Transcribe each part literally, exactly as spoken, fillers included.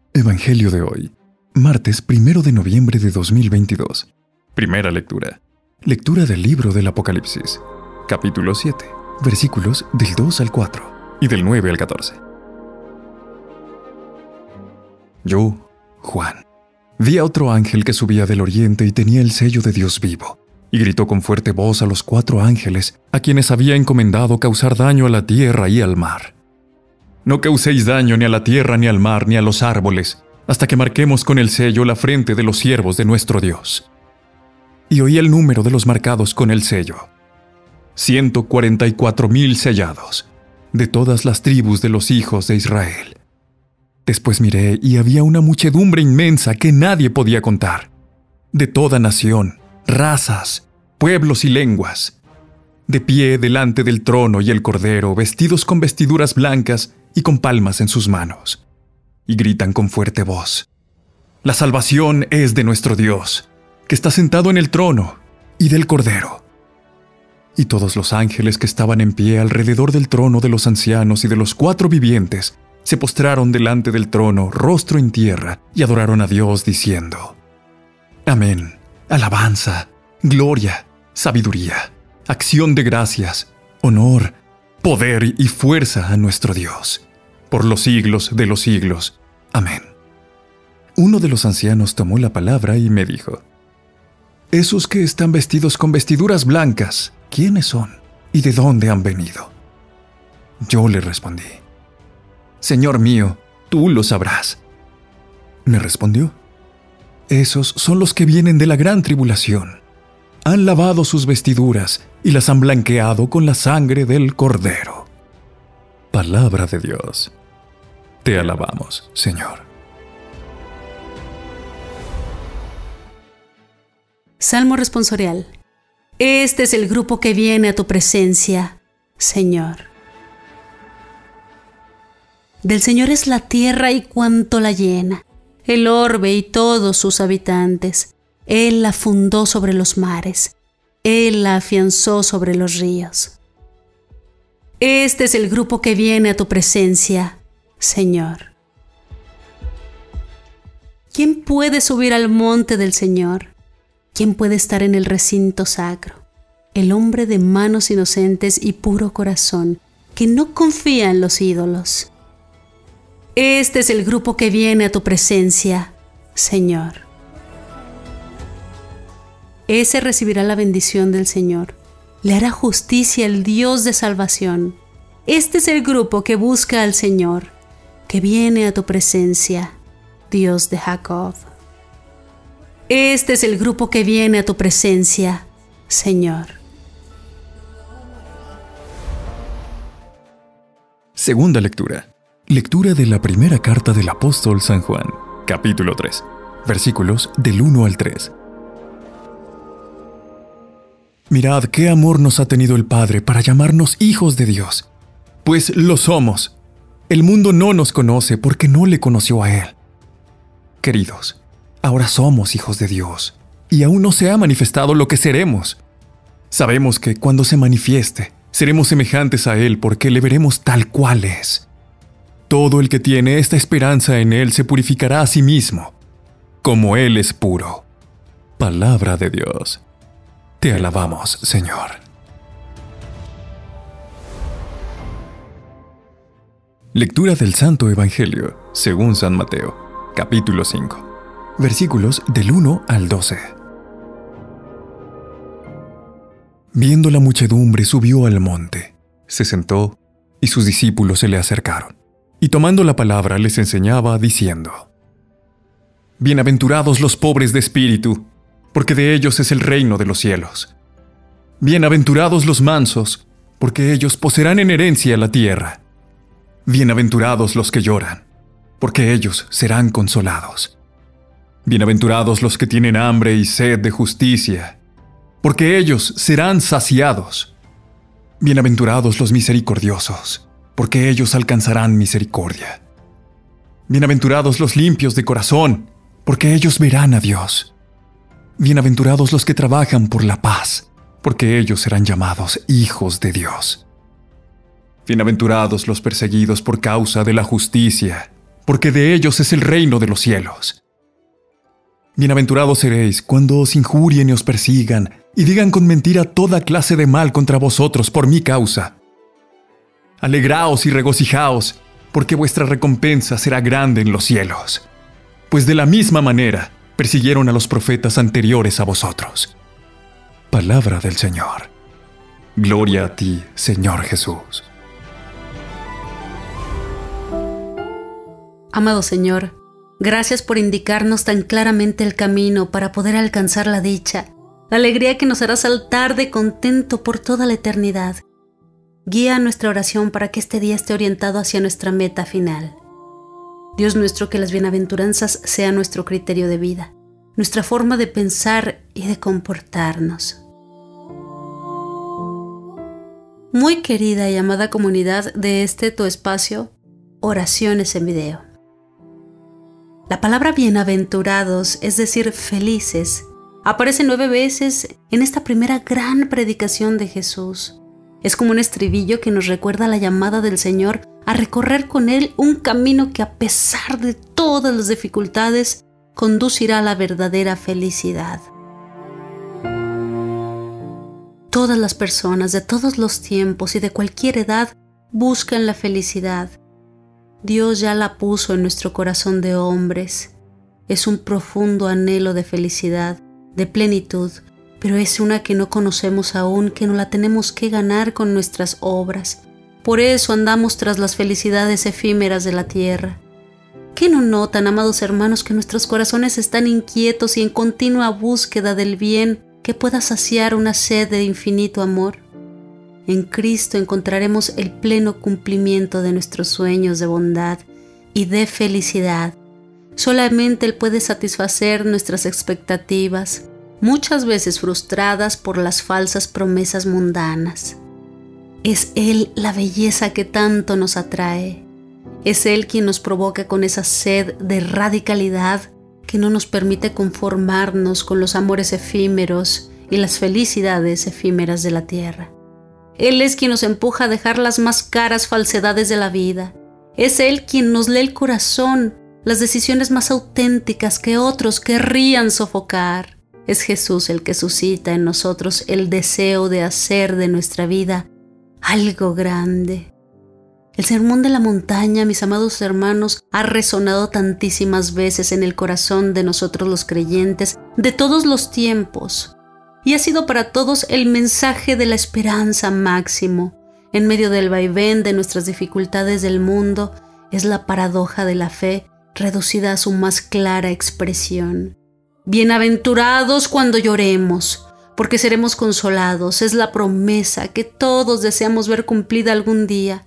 Evangelio de hoy, martes primero de noviembre de dos mil veintidós. Primera lectura. Lectura del libro del Apocalipsis, capítulo siete, versículos del dos al cuatro y del nueve al catorce. Yo, Juan, vi a otro ángel que subía del oriente y tenía el sello de Dios vivo, y gritó con fuerte voz a los cuatro ángeles a quienes había encomendado causar daño a la tierra y al mar. No causéis daño ni a la tierra, ni al mar, ni a los árboles, hasta que marquemos con el sello la frente de los siervos de nuestro Dios. Y oí el número de los marcados con el sello. Ciento cuarenta y cuatro mil sellados, de todas las tribus de los hijos de Israel. Después miré y había una muchedumbre inmensa que nadie podía contar, de toda nación, razas, pueblos y lenguas, de pie delante del trono y el Cordero, vestidos con vestiduras blancas y con palmas en sus manos, y gritan con fuerte voz: La salvación es de nuestro Dios, que está sentado en el trono, y del Cordero. Y todos los ángeles que estaban en pie alrededor del trono de los ancianos y de los cuatro vivientes se postraron delante del trono, rostro en tierra, y adoraron a Dios diciendo: Amén, alabanza, gloria, sabiduría, acción de gracias, honor, poder y fuerza a nuestro Dios, por los siglos de los siglos. Amén. Uno de los ancianos tomó la palabra y me dijo: Esos que están vestidos con vestiduras blancas, ¿quiénes son y de dónde han venido? Yo le respondí: Señor mío, tú lo sabrás. Me respondió: Esos son los que vienen de la gran tribulación. Han lavado sus vestiduras y las han blanqueado con la sangre del Cordero. Palabra de Dios. Te alabamos, Señor. Salmo responsorial. Este es el grupo que viene a tu presencia, Señor. Del Señor es la tierra y cuanto la llena, el orbe y todos sus habitantes. Él la fundó sobre los mares, Él la afianzó sobre los ríos. Este es el grupo que viene a tu presencia, Señor. ¿Quién puede subir al monte del Señor? ¿Quién puede estar en el recinto sacro? El hombre de manos inocentes y puro corazón, que no confía en los ídolos. Este es el grupo que viene a tu presencia, Señor. Ese recibirá la bendición del Señor. Le hará justicia el Dios de salvación. Este es el grupo que busca al Señor, que viene a tu presencia, Dios de Jacob. Este es el grupo que viene a tu presencia, Señor. Segunda lectura. Lectura de la primera carta del apóstol San Juan, capítulo tres, versículos del uno al tres. Mirad qué amor nos ha tenido el Padre para llamarnos hijos de Dios, pues lo somos. El mundo no nos conoce porque no le conoció a Él. Queridos, ahora somos hijos de Dios, y aún no se ha manifestado lo que seremos. Sabemos que cuando se manifieste, seremos semejantes a Él porque le veremos tal cual es. Todo el que tiene esta esperanza en Él se purificará a sí mismo, como Él es puro. Palabra de Dios. Te alabamos, Señor. Lectura del Santo Evangelio, según San Mateo, capítulo cinco, versículos del uno al doce. Viendo la muchedumbre, subió al monte, se sentó, y sus discípulos se le acercaron, y tomando la palabra les enseñaba, diciendo: Bienaventurados los pobres de espíritu, porque de ellos es el reino de los cielos. Bienaventurados los mansos, porque ellos poseerán en herencia la tierra. Bienaventurados los que lloran, porque ellos serán consolados. Bienaventurados los que tienen hambre y sed de justicia, porque ellos serán saciados. Bienaventurados los misericordiosos, porque ellos alcanzarán misericordia. Bienaventurados los limpios de corazón, porque ellos verán a Dios. Bienaventurados los que trabajan por la paz, porque ellos serán llamados hijos de Dios. Bienaventurados los perseguidos por causa de la justicia, porque de ellos es el reino de los cielos. Bienaventurados seréis cuando os injurien y os persigan, y digan con mentira toda clase de mal contra vosotros por mi causa. Alegraos y regocijaos, porque vuestra recompensa será grande en los cielos. Pues de la misma manera persiguieron a los profetas anteriores a vosotros. Palabra del Señor. Gloria a ti, Señor Jesús. Amado Señor, gracias por indicarnos tan claramente el camino para poder alcanzar la dicha, la alegría que nos hará saltar de contento por toda la eternidad. Guía nuestra oración para que este día esté orientado hacia nuestra meta final. Dios nuestro, que las bienaventuranzas sean nuestro criterio de vida, nuestra forma de pensar y de comportarnos. Muy querida y amada comunidad de este tu espacio, Oraciones en Video. La palabra bienaventurados, es decir, felices, aparece nueve veces en esta primera gran predicación de Jesús. Es como un estribillo que nos recuerda la llamada del Señor a recorrer con Él un camino que, a pesar de todas las dificultades, conducirá a la verdadera felicidad. Todas las personas de todos los tiempos y de cualquier edad buscan la felicidad. Dios ya la puso en nuestro corazón de hombres. Es un profundo anhelo de felicidad, de plenitud, pero es una que no conocemos aún, que no la tenemos que ganar con nuestras obras. Por eso andamos tras las felicidades efímeras de la tierra. ¿Qué no notan, amados hermanos, que nuestros corazones están inquietos y en continua búsqueda del bien que pueda saciar una sed de infinito amor? En Cristo encontraremos el pleno cumplimiento de nuestros sueños de bondad y de felicidad. Solamente Él puede satisfacer nuestras expectativas, muchas veces frustradas por las falsas promesas mundanas. Es Él la belleza que tanto nos atrae. Es Él quien nos provoca con esa sed de radicalidad que no nos permite conformarnos con los amores efímeros y las felicidades efímeras de la tierra. Él es quien nos empuja a dejar las más caras falsedades de la vida. Es Él quien nos lee el corazón, las decisiones más auténticas que otros querrían sofocar. Es Jesús el que suscita en nosotros el deseo de hacer de nuestra vida algo grande. El sermón de la montaña, mis amados hermanos, ha resonado tantísimas veces en el corazón de nosotros los creyentes de todos los tiempos, y ha sido para todos el mensaje de la esperanza máximo. En medio del vaivén de nuestras dificultades del mundo, es la paradoja de la fe reducida a su más clara expresión. Bienaventurados cuando lloremos, porque seremos consolados. Es la promesa que todos deseamos ver cumplida algún día.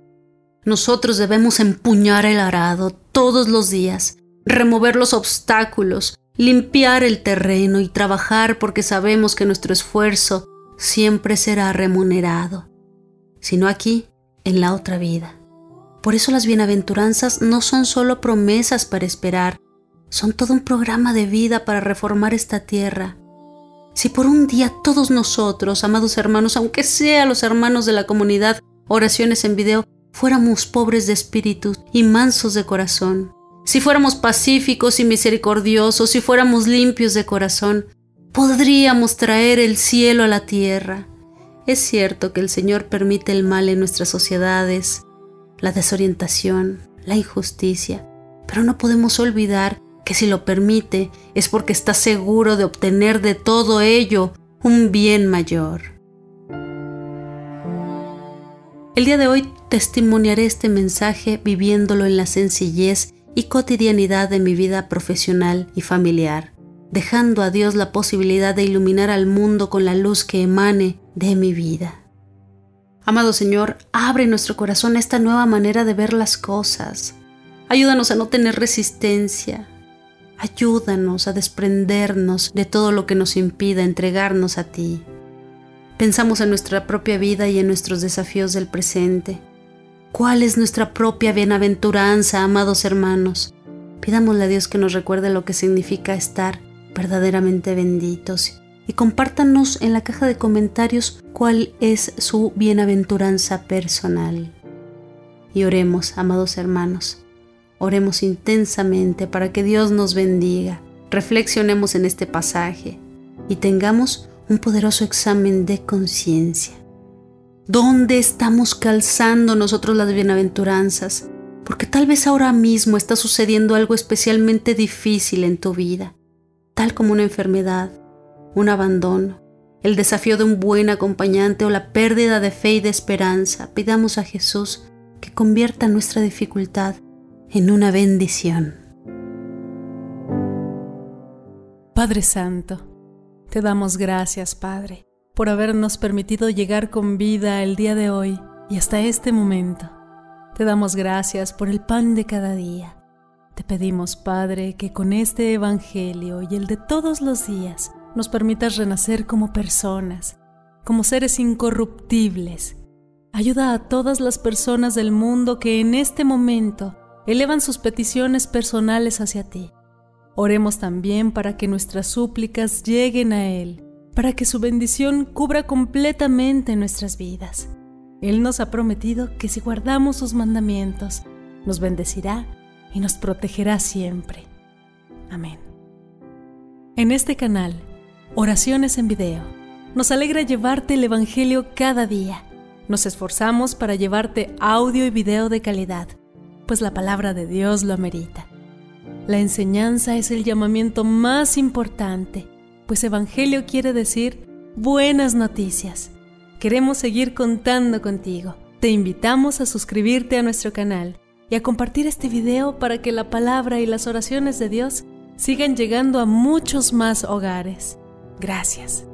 Nosotros debemos empuñar el arado todos los días, remover los obstáculos, limpiar el terreno y trabajar, porque sabemos que nuestro esfuerzo siempre será remunerado, sino aquí, en la otra vida. Por eso las bienaventuranzas no son solo promesas para esperar, son todo un programa de vida para reformar esta tierra. Si por un día todos nosotros, amados hermanos, aunque sea los hermanos de la comunidad Oraciones en Video, fuéramos pobres de espíritu y mansos de corazón, si fuéramos pacíficos y misericordiosos, si fuéramos limpios de corazón, podríamos traer el cielo a la tierra. Es cierto que el Señor permite el mal en nuestras sociedades, la desorientación, la injusticia, pero no podemos olvidar que si lo permite es porque está seguro de obtener de todo ello un bien mayor. El día de hoy testimoniaré este mensaje viviéndolo en la sencillez y cotidianidad de mi vida profesional y familiar, dejando a Dios la posibilidad de iluminar al mundo con la luz que emane de mi vida. Amado Señor, abre nuestro corazón a esta nueva manera de ver las cosas. Ayúdanos a no tener resistencia. Ayúdanos a desprendernos de todo lo que nos impida entregarnos a ti. Pensamos en nuestra propia vida y en nuestros desafíos del presente. ¿Cuál es nuestra propia bienaventuranza, amados hermanos? Pidámosle a Dios que nos recuerde lo que significa estar verdaderamente benditos y compártanos en la caja de comentarios cuál es su bienaventuranza personal. Y oremos, amados hermanos. Oremos intensamente para que Dios nos bendiga. Reflexionemos en este pasaje y tengamos un poderoso examen de conciencia. ¿Dónde estamos calzando nosotros las bienaventuranzas? Porque tal vez ahora mismo está sucediendo algo especialmente difícil en tu vida, tal como una enfermedad, un abandono, el desafío de un buen acompañante o la pérdida de fe y de esperanza. Pidamos a Jesús que convierta nuestra dificultad en una bendición. Padre Santo, te damos gracias, Padre, por habernos permitido llegar con vida el día de hoy y hasta este momento. Te damos gracias por el pan de cada día. Te pedimos, Padre, que con este Evangelio y el de todos los días nos permitas renacer como personas, como seres incorruptibles. Ayuda a todas las personas del mundo que en este momento elevan sus peticiones personales hacia ti. Oremos también para que nuestras súplicas lleguen a Él, para que su bendición cubra completamente nuestras vidas. Él nos ha prometido que si guardamos sus mandamientos, nos bendecirá y nos protegerá siempre. Amén. En este canal, Oraciones en Video, nos alegra llevarte el Evangelio cada día. Nos esforzamos para llevarte audio y video de calidad, pues la palabra de Dios lo amerita. La enseñanza es el llamamiento más importante, pues Evangelio quiere decir buenas noticias. Queremos seguir contando contigo. Te invitamos a suscribirte a nuestro canal y a compartir este video para que la palabra y las oraciones de Dios sigan llegando a muchos más hogares. Gracias.